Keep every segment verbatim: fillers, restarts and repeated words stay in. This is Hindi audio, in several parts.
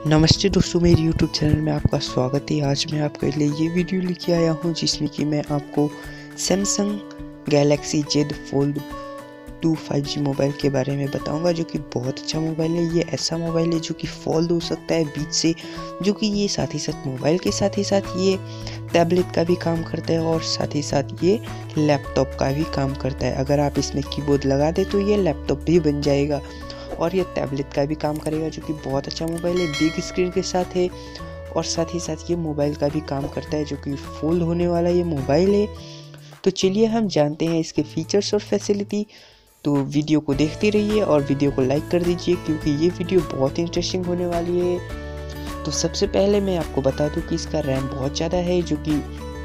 नमस्ते दोस्तों, मेरे यूट्यूब चैनल में आपका स्वागत है। आज मैं आपके लिए ये वीडियो लेके आया हूँ जिसमें कि मैं आपको Samsung Galaxy Z Fold two five G mobile के बारे में बताऊंगा, जो कि बहुत अच्छा मोबाइल है। ये ऐसा मोबाइल है जो कि फोल्ड हो सकता है बीच से, जो कि ये साथ ही साथ मोबाइल के साथ ही साथ ये टैबलेट का भी काम करता है और साथ ही साथ ये लैपटॉप का भी काम करता है। अगर आप इसमें कीबोर्ड लगा दे तो ये लैपटॉप भी बन जाएगा और ये टैबलेट का भी काम करेगा, जो कि बहुत अच्छा मोबाइल है। बिग स्क्रीन के साथ है और साथ ही साथ ये मोबाइल का भी काम करता है, जो कि फोल्ड होने वाला ये मोबाइल है। तो चलिए हम जानते हैं इसके फीचर्स और फैसिलिटी। तो वीडियो को देखते रहिए और वीडियो को लाइक कर दीजिए, क्योंकि ये वीडियो बहुत इंटरेस्टिंग होने वाली है। तो सबसे पहले मैं आपको बता दूं कि इसका रैम बहुत ज़्यादा है, जो कि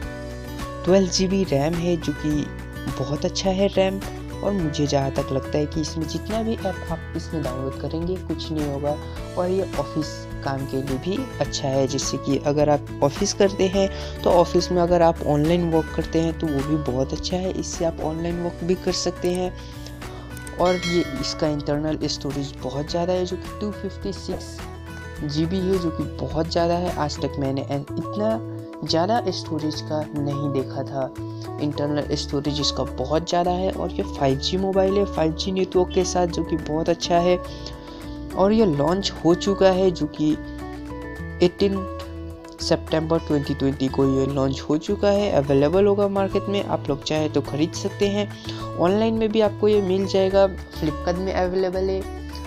ट्वेल्व जी बी रैम है, जो कि बहुत अच्छा है रैम। और मुझे जहाँ तक लगता है कि इसमें जितना भी ऐप आप इसमें डाउनलोड करेंगे कुछ नहीं होगा। और ये ऑफिस काम के लिए भी अच्छा है, जिससे कि अगर आप ऑफिस करते हैं तो ऑफिस में अगर आप ऑनलाइन वर्क करते हैं तो वो भी बहुत अच्छा है। इससे आप ऑनलाइन वर्क भी कर सकते हैं। और ये इसका इंटरनल स्टोरेज बहुत ज़्यादा है, जो कि two fifty six G B है, जो कि बहुत ज़्यादा है। आज तक मैंने इतना ज़्यादा स्टोरेज का नहीं देखा था। इंटरनल स्टोरेज इसका बहुत ज़्यादा है और ये फाइव जी मोबाइल है, फाइव जी नेटवर्क के साथ, जो कि बहुत अच्छा है। और ये लॉन्च हो चुका है, जो कि अठारह सितंबर ट्वेंटी ट्वेंटी को ये लॉन्च हो चुका है। अवेलेबल होगा मार्केट में, आप लोग चाहे तो खरीद सकते हैं। ऑनलाइन में भी आपको ये मिल जाएगा, फ्लिपकार्ट में अवेलेबल है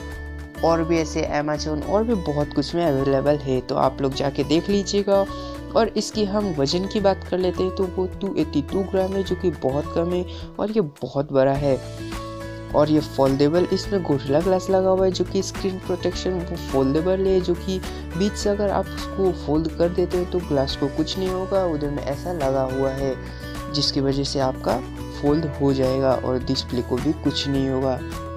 और भी ऐसे अमेजोन और भी बहुत कुछ में अवेलेबल है। तो आप लोग जाके देख लीजिएगा। और इसकी हम वजन की बात कर लेते हैं तो वो टू एटी टू ग्राम है, जो कि बहुत कम है और ये बहुत बड़ा है। और ये फोल्डेबल, इसमें गोरिल्ला ग्लास लगा हुआ है, जो कि स्क्रीन प्रोटेक्शन वो फोल्डेबल है, जो कि बीच से अगर आप उसको फोल्ड कर देते हैं तो ग्लास को कुछ नहीं होगा। उधर में ऐसा लगा हुआ है जिसकी वजह से आपका फोल्ड हो जाएगा और डिस्प्ले को भी कुछ नहीं होगा।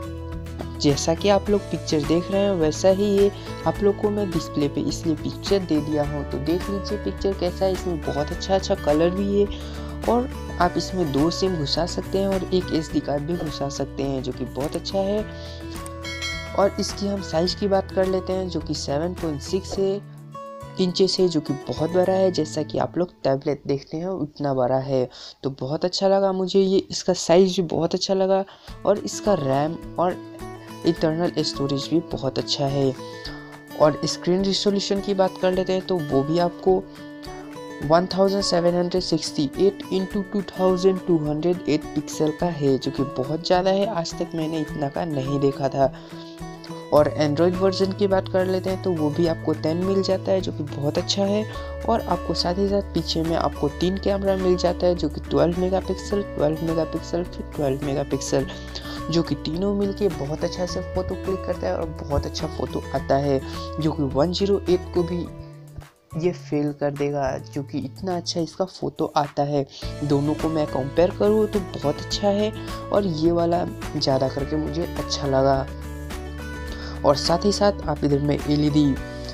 जैसा कि आप लोग पिक्चर देख रहे हैं वैसा ही ये आप लोग को मैं डिस्प्ले पे इसलिए पिक्चर दे दिया हूँ। तो देख लीजिए पिक्चर कैसा है। इसमें बहुत अच्छा अच्छा कलर भी है और आप इसमें दो सिम घुसा सकते हैं और एक एसडी कार्ड भी घुसा सकते हैं, जो कि बहुत अच्छा है। और इसकी हम साइज की बात कर लेते हैं, जो कि सेवन पॉइंट सिक्स है इंचेस है, जो कि बहुत बड़ा है। जैसा कि आप लोग टैबलेट देखते हैं उतना बड़ा है, तो बहुत अच्छा लगा मुझे ये। इसका साइज भी बहुत अच्छा लगा और इसका रैम और इंटरनल स्टोरेज भी बहुत अच्छा है। और स्क्रीन रिजोल्यूशन की बात कर लेते हैं तो वो भी आपको seventeen sixty eight into two thousand two hundred eight pixel का है, जो कि बहुत ज़्यादा है। आज तक मैंने इतना का नहीं देखा था। और एंड्रॉयड वर्जन की बात कर लेते हैं तो वो भी आपको टेन मिल जाता है, जो कि बहुत अच्छा है। और आपको साथ ही साथ पीछे में आपको तीन कैमरा मिल जाता है, जो कि ट्वेल्व मेगापिक्सल, ट्वेल्व मेगापिक्सल फिर ट्वेल्व मेगापिक्सल, जो कि तीनों मिलके बहुत अच्छा से फ़ोटो क्लिक करता है और बहुत अच्छा फ़ोटो आता है, जो कि वन ज़ीरो एट को भी ये फेल कर देगा, जो कि इतना अच्छा इसका फ़ोटो आता है। दोनों को मैं कंपेयर करूँ तो बहुत अच्छा है और ये वाला ज़्यादा करके मुझे अच्छा लगा। और साथ ही साथ आप इधर में एलईडी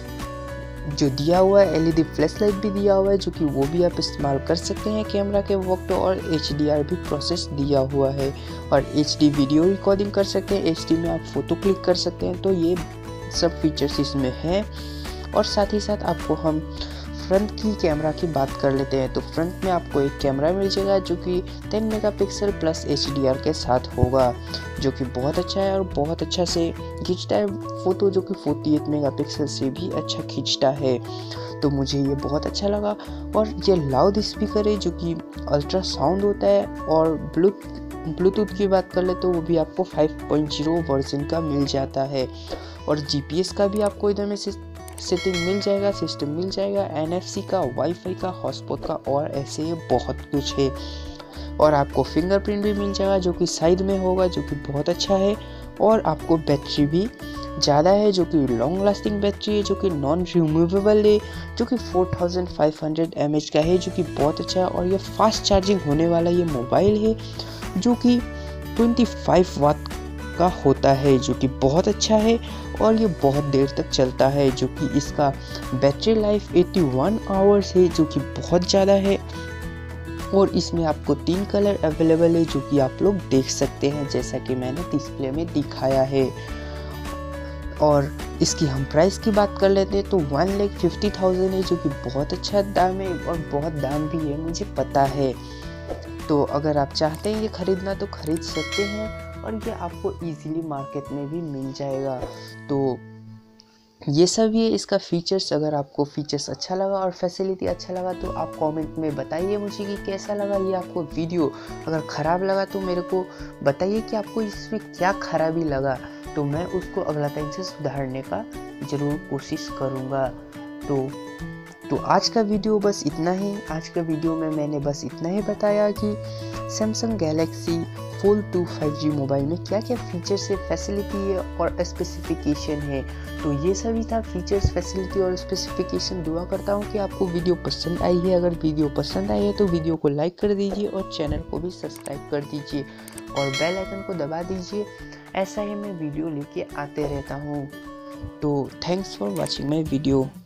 जो दिया हुआ है, एलईडी फ्लैश लाइट भी दिया हुआ है, जो कि वो भी आप इस्तेमाल कर सकते हैं कैमरा के वक्त। और एचडीआर भी प्रोसेस दिया हुआ है और एचडी वीडियो रिकॉर्डिंग कर सकते हैं, एचडी में आप फोटो क्लिक कर सकते हैं। तो ये सब फीचर्स इसमें हैं। और साथ ही साथ आपको हम फ्रंट की कैमरा की बात कर लेते हैं तो फ्रंट में आपको एक कैमरा मिल जाएगा, जो कि टेन मेगापिक्सल प्लस एचडीआर के साथ होगा, जो कि बहुत अच्छा है और बहुत अच्छा से खींचता है फोटो, जो कि फोर्टी एट मेगापिक्सल से भी अच्छा खींचता है। तो मुझे ये बहुत अच्छा लगा। और ये लाउड स्पीकर है, जो कि अल्ट्रा साउंड होता है। और ब्लूटूथ ब्लूटूथ की बात कर ले तो वो भी आपको फाइव पॉइंट ज़ीरो वर्जन का मिल जाता है। और जीपीएस का भी आपको इधर में से सेटिंग मिल जाएगा, सिस्टम मिल जाएगा, एनएफसी का, वाईफाई का, हॉटस्पॉट का और ऐसे ये बहुत कुछ है। और आपको फिंगरप्रिंट भी मिल जाएगा, जो कि साइड में होगा, जो कि बहुत अच्छा है। और आपको बैटरी भी ज़्यादा है, जो कि लॉन्ग लास्टिंग बैटरी है, जो कि नॉन रिमूवेबल है, जो कि four thousand five hundred M H का है, जो कि बहुत अच्छा है। और ये फास्ट चार्जिंग होने वाला ये मोबाइल है, जो कि ट्वेंटी फाइव वाट का होता है, जो कि बहुत अच्छा है। और ये बहुत देर तक चलता है, जो कि इसका battery life eighty one hours है, जो कि बहुत ज़्यादा है। और इसमें आपको तीन कलर अवेलेबल है, जो कि आप लोग देख सकते हैं, जैसा कि मैंने डिस्प्ले में दिखाया है। और इसकी हम प्राइस की बात कर लेते हैं तो वन लेख फिफ्टी थाउजेंड है, जो कि बहुत अच्छा दाम है और बहुत दाम भी है, मुझे पता है। तो अगर आप चाहते हैं ये ख़रीदना तो ख़रीद सकते हैं और ये आपको इजीली मार्केट में भी मिल जाएगा। तो ये सब ये इसका फीचर्स, अगर आपको फीचर्स अच्छा लगा और फैसिलिटी अच्छा लगा तो आप कमेंट में बताइए मुझे कि कैसा लगा ये आपको वीडियो। अगर ख़राब लगा तो मेरे को बताइए कि आपको इसमें क्या ख़राबी लगा, तो मैं उसको अगला टाइम से सुधारने का ज़रूर कोशिश करूँगा। तो तो आज का वीडियो बस इतना ही। आज का वीडियो में मैंने बस इतना ही बताया कि Samsung Galaxy Fold two five G mobile में क्या क्या फीचर्स है, फैसिलिटी है और स्पेसिफिकेशन है। तो ये सभी था फीचर्स, फैसिलिटी और स्पेसिफिकेशन। दुआ करता हूँ कि आपको वीडियो पसंद आई है। अगर वीडियो पसंद आई है तो वीडियो को लाइक कर दीजिए और चैनल को भी सब्सक्राइब कर दीजिए और बेल आइकन को दबा दीजिए। ऐसा ही मैं वीडियो लेके आते रहता हूँ। तो thanks for watching my video.